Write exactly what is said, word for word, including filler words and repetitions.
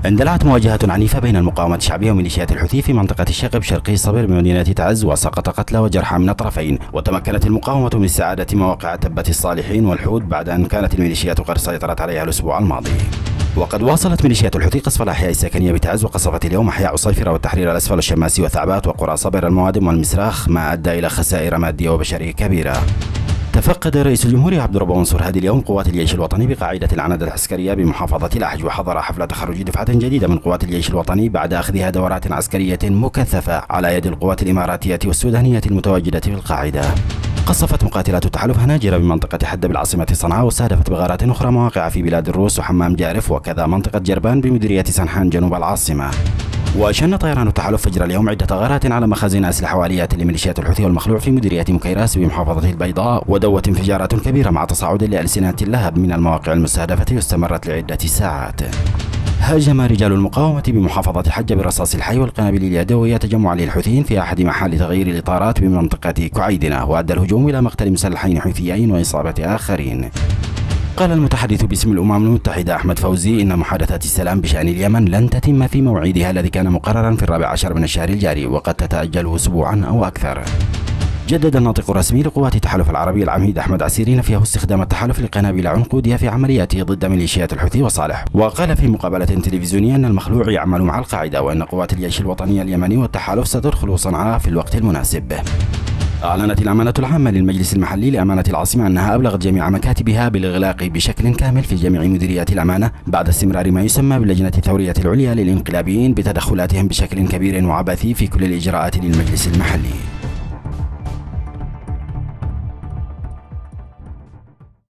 اندلعت مواجهة عنيفة بين المقاومة الشعبية وميليشيات الحوثي في منطقة الشقب شرقي صبر بمدينة تعز، وسقط قتلى وجرحى من الطرفين. وتمكنت المقاومة من استعادة مواقع تبة الصالحين والحوت بعد أن كانت الميليشيات قد سيطرت عليها الأسبوع الماضي. وقد واصلت ميليشيات الحوثي قصف الأحياء السكنية بتعز، وقصفت اليوم أحياء عصيفرة والتحرير الأسفل والشماسي وثعبات وقرى صبر الموادم والمسراخ، ما أدى إلى خسائر مادية وبشرية كبيرة. تفقد رئيس الجمهورية عبد الرب منصور هادي اليوم قوات الجيش الوطني بقاعدة العنادة العسكرية بمحافظة الأحج، وحضر حفل تخرج دفعة جديدة من قوات الجيش الوطني بعد أخذها دورات عسكرية مكثفة على يد القوات الإماراتية والسودانية المتواجدة في القاعدة. قصفت مقاتلات التحالف هناجر بمنطقة حدة بالعاصمة صنعاء، واستهدفت بغارات أخرى مواقع في بلاد الروس وحمام جارف، وكذا منطقة جربان بمديرية سنحان جنوب العاصمة. وشن طيران التحالف فجر اليوم عدة غارات على مخازن أسلحة وآليات لميليشيات الحوثي والمخلوع في مديرية مكيراس بمحافظة البيضاء، ودوت انفجارات كبيرة مع تصاعد لألسنة اللهب من المواقع المستهدفة واستمرت لعدة ساعات. هاجم رجال المقاومة بمحافظة الحجة بالرصاص الحي والقنابل اليدوية تجمع للحوثيين في أحد محال تغيير الإطارات بمنطقة كعيدنة، وأدى الهجوم إلى مقتل مسلحين حوثيين وإصابة آخرين. قال المتحدث باسم الأمم المتحدة أحمد فوزي إن محادثات السلام بشأن اليمن لن تتم في موعدها الذي كان مقررا في الرابع عشر من الشهر الجاري، وقد تتأجل أسبوعا أو أكثر. جدد الناطق الرسمي لقوات التحالف العربي العميد أحمد عسيري نفيه استخدام التحالف لقنابل عنقودية في عملياته ضد ميليشيات الحوثي وصالح، وقال في مقابلة تلفزيونية أن المخلوع يعمل مع القاعدة، وأن قوات الجيش الوطني اليمني والتحالف ستدخل صنعاء في الوقت المناسب. أعلنت الأمانة العامة للمجلس المحلي لأمانة العاصمة أنها أبلغت جميع مكاتبها بالإغلاق بشكل كامل في جميع مديريات الأمانة بعد استمرار ما يسمى باللجنة الثورية العليا للإنقلابيين بتدخلاتهم بشكل كبير وعبثي في كل الإجراءات للمجلس المحلي.